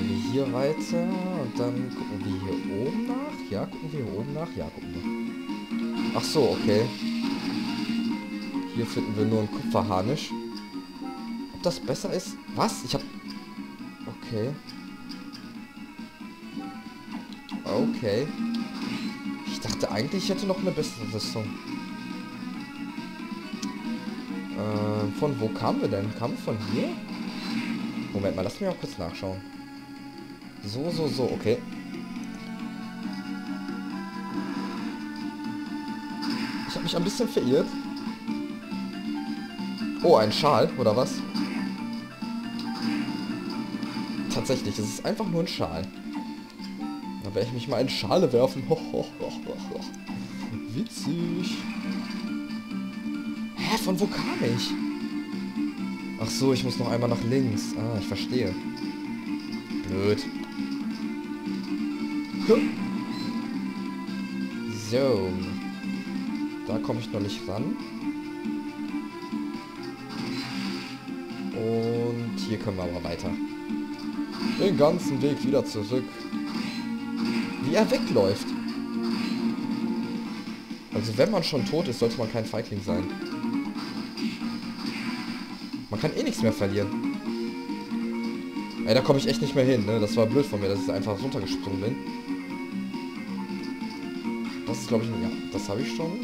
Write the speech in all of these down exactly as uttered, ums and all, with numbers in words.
wir hier weiter und dann gucken wir hier oben nach. Ja, gucken wir hier oben nach. Ja, gucken wir. Ach so, okay. Hier finden wir nur einen Kupferharnisch. Ob das besser ist? Was? Ich hab... Okay. Okay. Ich dachte eigentlich, ich hätte noch eine bessere Rüstung. Äh, von wo kamen wir denn? Kamen wir von hier? Moment mal, lass mich mal kurz nachschauen. So, so, so, okay. Ich habe mich ein bisschen verirrt. Oh, ein Schal, oder was? Tatsächlich, es ist einfach nur ein Schal. Da werde ich mich mal in Schale werfen. Ho, ho, ho, ho, ho. Witzig. Hä, von wo kam ich? Ach so, ich muss noch einmal nach links. Ah, ich verstehe. Blöd. So. Da komme ich noch nicht ran. Und hier können wir aber weiter. Den ganzen Weg wieder zurück. Wie er wegläuft. Also wenn man schon tot ist, sollte man kein Feigling sein. Man kann eh nichts mehr verlieren. Ey, da komme ich echt nicht mehr hin, ne? Das war blöd von mir, dass ich einfach runtergesprungen bin. Das ist, glaube ich, ja, das habe ich schon.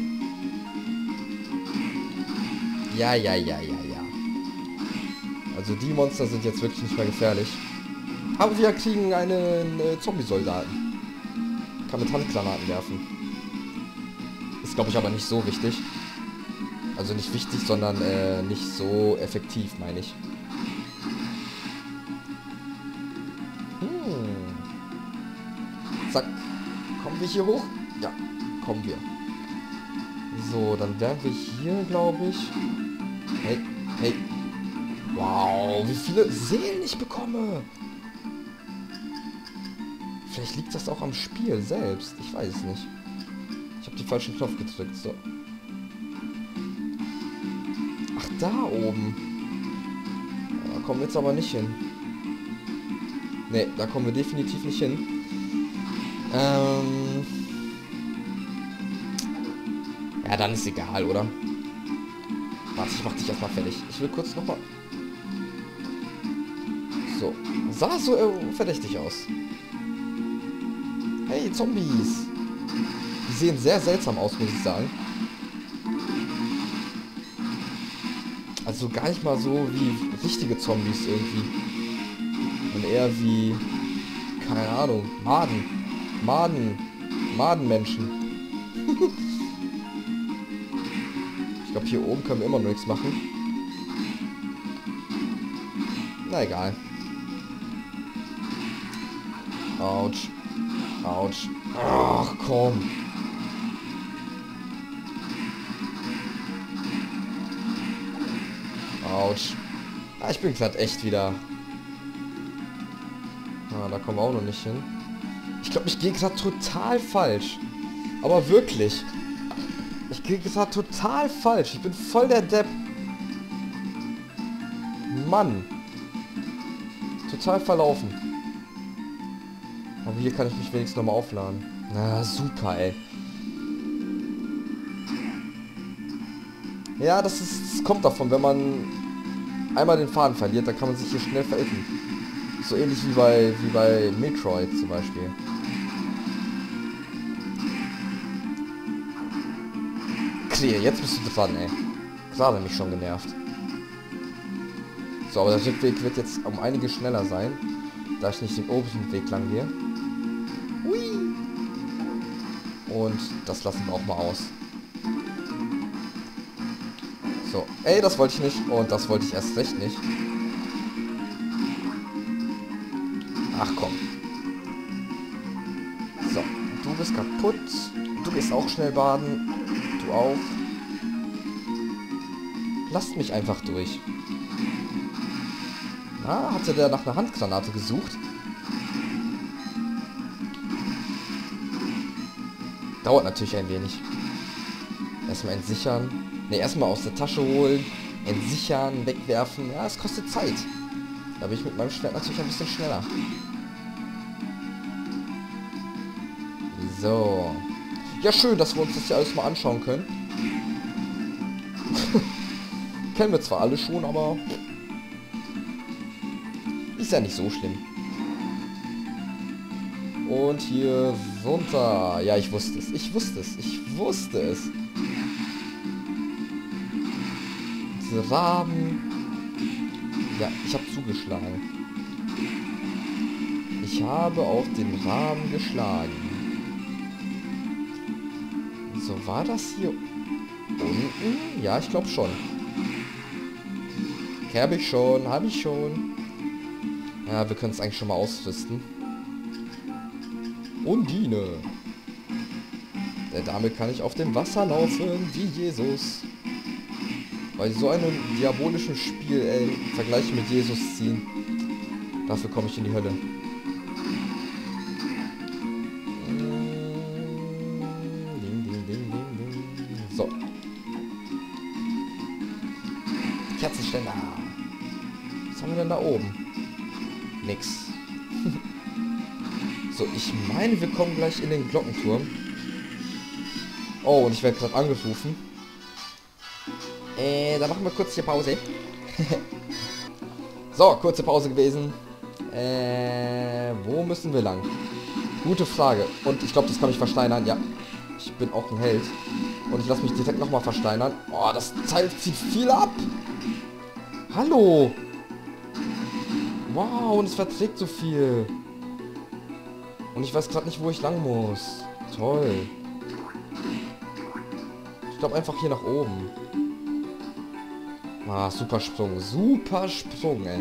Ja, ja, ja, ja, ja. Also die Monster sind jetzt wirklich nicht mehr gefährlich. Aber wir kriegen einen äh, Zombie-Soldaten. Kann mit Handgranaten werfen. Ist, glaube ich, aber nicht so wichtig. Also nicht wichtig, sondern äh, nicht so effektiv, meine ich. Hm. Zack. Kommen wir hier hoch? Ja, kommen wir. So, dann wären wir hier, glaube ich. Hey, hey. Wow, wie viele Seelen ich bekomme. Vielleicht liegt das auch am Spiel selbst. Ich weiß es nicht. Ich habe den falschen Knopf gedrückt. So. Ach, da oben. Da kommen wir jetzt aber nicht hin. Ne, da kommen wir definitiv nicht hin. Ähm... Ja, dann ist egal, oder? Warte, ich mach dich erstmal fertig. Ich will kurz nochmal... So. Sah so äh, verdächtig aus. Hey, Zombies. Die sehen sehr seltsam aus, muss ich sagen. Also gar nicht mal so wie richtige Zombies irgendwie. Und eher wie... Keine Ahnung. Maden. Maden. Madenmenschen. Ich glaube, hier oben können wir immer noch nichts machen. Na egal. Autsch. Autsch. Ach, komm. Autsch. Ah, ich bin gerade echt wieder... Ah, da kommen wir auch noch nicht hin. Ich glaube, ich gehe gerade total falsch. Aber wirklich. Ich gehe gerade total falsch. Ich bin voll der Depp. Mann. Total verlaufen. Aber hier kann ich mich wenigstens nochmal aufladen. Na, super, ey. Ja, das ist, das kommt davon, wenn man einmal den Faden verliert, dann kann man sich hier schnell verirren. So ähnlich wie bei, wie bei Metroid zum Beispiel. Klee, jetzt bist du dran, ey. Gerade mich schon genervt. So, aber der Rückweg wird jetzt um einiges schneller sein, da ich nicht den oberen Weg lang gehe. Hui. Und das lassen wir auch mal aus. So, ey, das wollte ich nicht und das wollte ich erst recht nicht. Ach komm. So, du bist kaputt. Du gehst auch schnell baden. Du auch. Lasst mich einfach durch. Na, hatte der nach einer Handgranate gesucht? Dauert natürlich ein wenig. Erstmal entsichern. Ne, erstmal aus der Tasche holen. Entsichern, wegwerfen. Ja, es kostet Zeit. Da bin ich mit meinem Schwert natürlich ein bisschen schneller. So. Ja, schön, dass wir uns das hier alles mal anschauen können. Kennen wir zwar alle schon, aber ist ja nicht so schlimm. Und hier runter. Ja, ich wusste es. Ich wusste es. Ich wusste es. Diese Raben. Ja, ich habe zugeschlagen. Ich habe auf den Raben geschlagen. So, war das hier unten? Ja, ich glaube schon. Okay, habe ich schon. Habe ich schon. Ja, wir können es eigentlich schon mal ausrüsten. Undine. Damit kann ich auf dem Wasser laufen, wie Jesus. Weil so einem diabolischen Spiel, ey, Vergleich mit Jesus ziehen. Dafür komme ich in die Hölle. So. Kerzenständer. Was haben wir denn da oben? Nix. So, ich meine, wir kommen gleich in den Glockenturm. Oh, und ich werde gerade angerufen. Äh, da machen wir kurz hier Pause. So, kurze Pause gewesen. Äh, wo müssen wir lang? Gute Frage. Und ich glaube, das kann ich versteinern. Ja, ich bin auch ein Held. Und ich lasse mich direkt nochmal versteinern. Oh, das Teil zieht viel ab. Hallo. Wow, und es verträgt so viel. Und ich weiß gerade nicht, wo ich lang muss. Toll. Ich glaube einfach hier nach oben. Ah, super Sprung. Super Sprung, ey.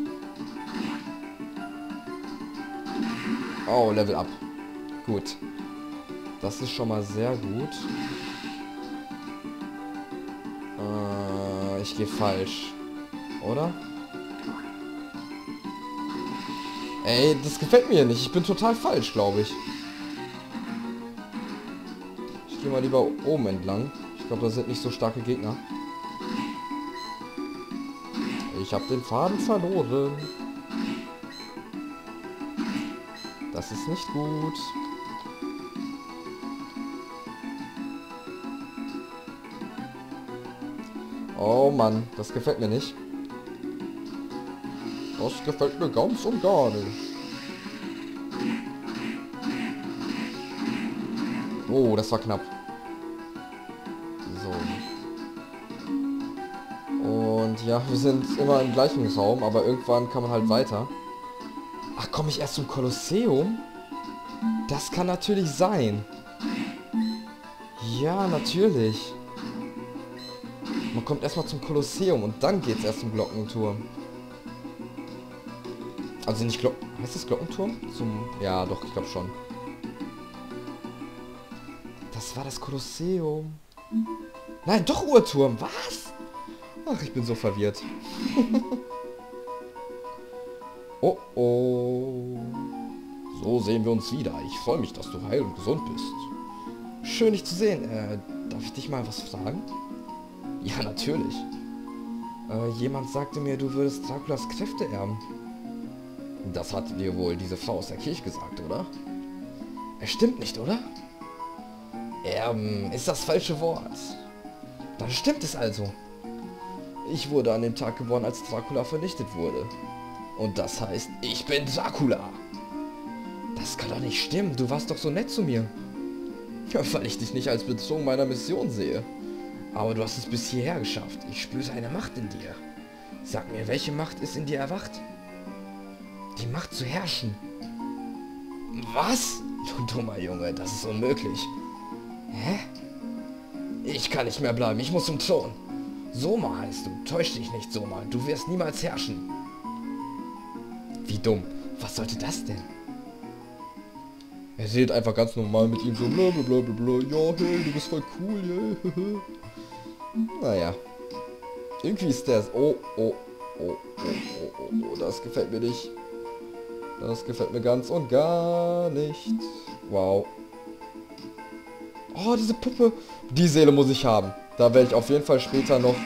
Oh, Level up. Gut. Das ist schon mal sehr gut. Äh, ich gehe falsch. Oder? Ey, das gefällt mir nicht. Ich bin total falsch, glaube ich. Ich gehe mal lieber oben entlang. Ich glaube, da sind nicht so starke Gegner. Ich habe den Faden verloren. Das ist nicht gut. Oh Mann, das gefällt mir nicht. Das gefällt mir ganz und gar nicht. Oh, das war knapp. So. Und ja, wir sind immer im gleichen Raum, aber irgendwann kann man halt weiter. Ach, komme ich erst zum Kolosseum? Das kann natürlich sein. Ja, natürlich. Man kommt erstmal zum Kolosseum und dann geht's erst zum Glockenturm. Also nicht Glocken... Heißt das Glockenturm? Zum... Ja, doch, ich glaube schon. Das war das Kolosseum. Nein, doch Uhrturm. Was? Ach, ich bin so verwirrt. Oh, oh. So sehen wir uns wieder. Ich freue mich, dass du heil und gesund bist. Schön, dich zu sehen. Äh, darf ich dich mal was fragen? Ja, natürlich. Äh, jemand sagte mir, du würdest Draculas Kräfte erben. Das hat dir wohl diese Frau aus der Kirche gesagt, oder? Es stimmt nicht, oder? Erben ist das falsche Wort. Dann stimmt es also. Ich wurde an dem Tag geboren, als Dracula vernichtet wurde. Und das heißt, ich bin Dracula. Das kann doch nicht stimmen. Du warst doch so nett zu mir. Ja, weil ich dich nicht als Bedrohung meiner Mission sehe. Aber du hast es bis hierher geschafft. Ich spüre eine Macht in dir. Sag mir, welche Macht ist in dir erwacht? Die Macht zu herrschen. Was? Du dummer Junge, das ist unmöglich. Hä? Ich kann nicht mehr bleiben, ich muss zum Thron. Soma heißt du, täusch dich nicht, Soma. Du wirst niemals herrschen. Wie dumm. Was sollte das denn? Er redet einfach ganz normal mit ihm so blablabla. Ja, hey, du bist voll cool, yeah. Naja. Irgendwie ist das... Oh, oh, oh, oh, oh, oh, oh, das gefällt mir nicht. Das gefällt mir ganz und gar nicht. Wow. Oh, diese Puppe. Die Seele muss ich haben. Da werde ich auf jeden Fall später noch...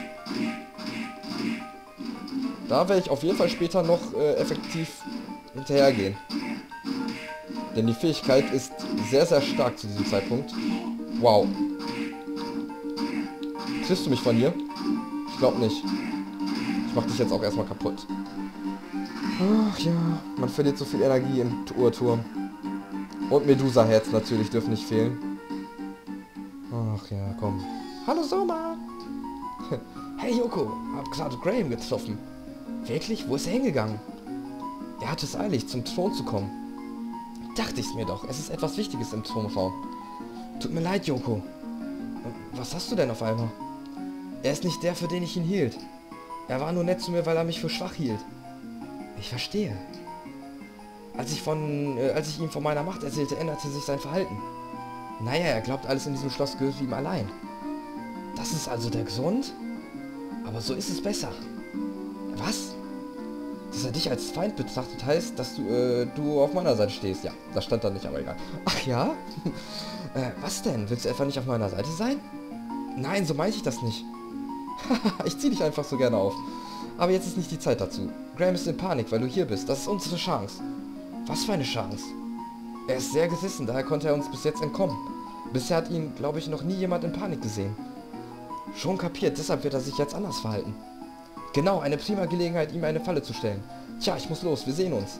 Da werde ich auf jeden Fall später noch äh, effektiv hinterhergehen. Denn die Fähigkeit ist sehr, sehr stark zu diesem Zeitpunkt. Wow. Triffst du mich von hier? Ich glaube nicht. Ich mach dich jetzt auch erstmal kaputt. Ach ja, man verliert so viel Energie im Uhrturm. Und Medusa-Heads natürlich dürfen nicht fehlen. Ach ja, komm. Hallo Soma! Hey Yoko, hab gerade Graham getroffen. Wirklich? Wo ist er hingegangen? Er hat es eilig, zum Thron zu kommen. Dachte ich's mir doch, es ist etwas Wichtiges im Thronraum. Tut mir leid, Yoko. Was hast du denn auf einmal? Er ist nicht der, für den ich ihn hielt. Er war nur nett zu mir, weil er mich für schwach hielt. Ich verstehe. Als ich von, äh, als ich ihm von meiner Macht erzählte, änderte sich sein Verhalten. Naja, er glaubt, alles in diesem Schloss gehört ihm allein. Das ist also der Grund? Aber so ist es besser. Was? Dass er dich als Feind betrachtet, heißt, dass du, äh, du auf meiner Seite stehst. Ja, das stand da nicht, aber egal. Ach ja? äh, was denn? Willst du etwa nicht auf meiner Seite sein? Nein, so meinte ich das nicht. Ich zieh dich einfach so gerne auf. Aber jetzt ist nicht die Zeit dazu. Graham ist in Panik, weil du hier bist. Das ist unsere Chance. Was für eine Chance? Er ist sehr gerissen, daher konnte er uns bis jetzt entkommen. Bisher hat ihn, glaube ich, noch nie jemand in Panik gesehen. Schon kapiert, deshalb wird er sich jetzt anders verhalten. Genau, eine prima Gelegenheit, ihm eine Falle zu stellen. Tja, ich muss los, wir sehen uns.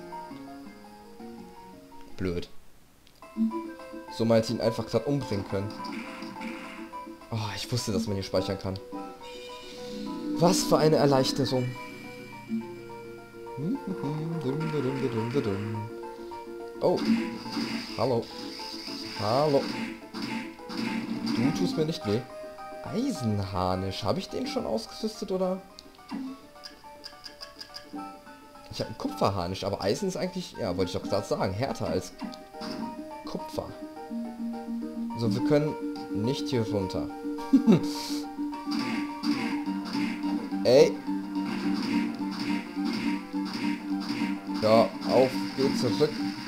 Blöd. So mal hätte ihn einfach gerade umbringen können. Oh, ich wusste, dass man hier speichern kann. Was für eine Erleichterung. Oh. Hallo. Hallo. Du tust mir nicht weh. Eisenharnisch. Habe ich den schon ausgerüstet, oder? Ich habe einen Kupferharnisch, aber Eisen ist eigentlich, ja, wollte ich doch gerade sagen, härter als Kupfer. So, wir können nicht hier runter. Ey. Ja, auf, geht zurück.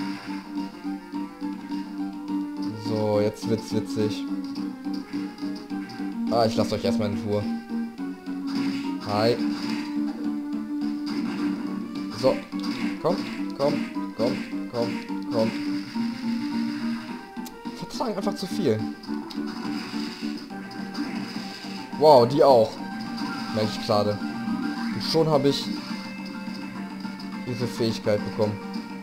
So, jetzt wird's witzig. Ah, ich lasse euch erstmal in Ruhe. Hi. So, komm, komm, komm, komm, komm. Vertragen einfach zu viel. Wow, die auch. Merke ich gerade. Und schon habe ich diese Fähigkeit bekommen.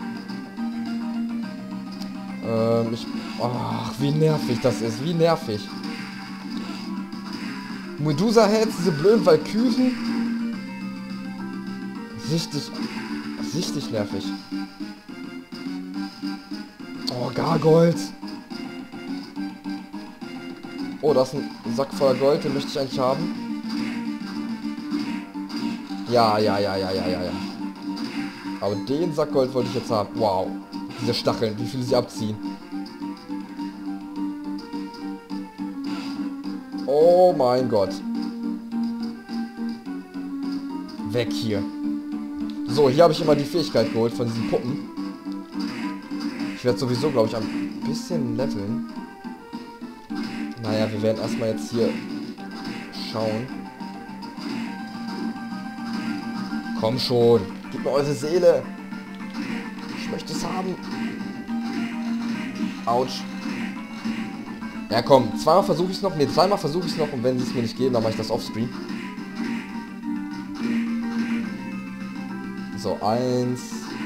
Ähm, ich... Ach, wie nervig das ist. Wie nervig. Medusa-Heads, diese blöden Valkyren. Richtig... Richtig nervig. Oh, Gargoyles. Oh, das ist ein Sack voller Gold. Den möchte ich eigentlich haben. Ja, ja, ja, ja, ja, ja, ja. Aber den Sack Gold wollte ich jetzt haben. Wow. Diese Stacheln, wie viel sie abziehen. Oh mein Gott. Weg hier. So, hier habe ich immer die Fähigkeit geholt von diesen Puppen. Ich werde sowieso, glaube ich, ein bisschen leveln. Naja, wir werden erstmal jetzt hier schauen. Komm schon. Gib mir eure Seele. Ich möchte es haben. Autsch. Ja komm, zweimal versuche ich es noch. Ne, dreimal versuche ich es noch. Und wenn sie es mir nicht geben, dann mache ich das offscreen. So, eins.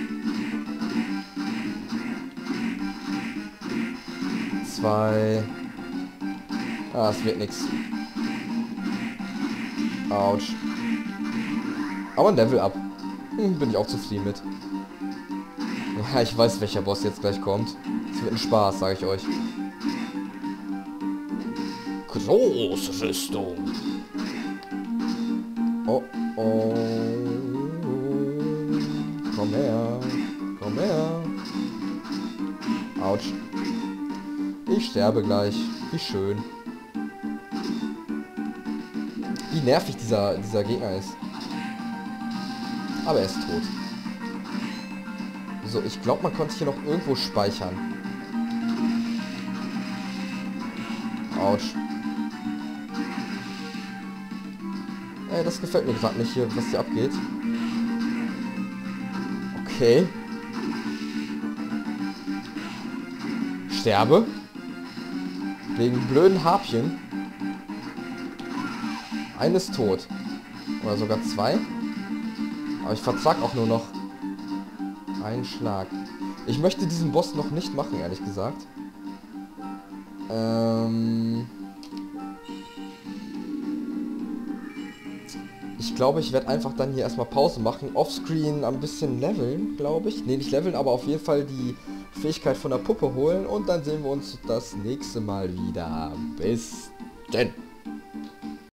Zwei. Ah, es wird nichts. Autsch. Aber ein Level up. Hm, bin ich auch zufrieden mit. Ja, ich weiß, welcher Boss jetzt gleich kommt. Es wird ein Spaß, sage ich euch. Große Rüstung. Oh, oh. Komm her. Komm her. Autsch. Ich sterbe gleich. Wie schön. Wie nervig dieser, dieser Gegner ist. Aber er ist tot. So, ich glaube, man konnte hier noch irgendwo speichern. Autsch. Ey, das gefällt mir gerade nicht hier, was hier abgeht. Okay. sterbe. Wegen blöden Harpien. Eines tot. Oder sogar zwei. Aber ich verzack auch nur noch einen Schlag. Ich möchte diesen Boss noch nicht machen, ehrlich gesagt. Ähm... Ich glaube, ich werde einfach dann hier erstmal Pause machen. Offscreen ein bisschen leveln, glaube ich. Ne, nicht leveln, aber auf jeden Fall die Fähigkeit von der Puppe holen. Und dann sehen wir uns das nächste Mal wieder. Bis denn.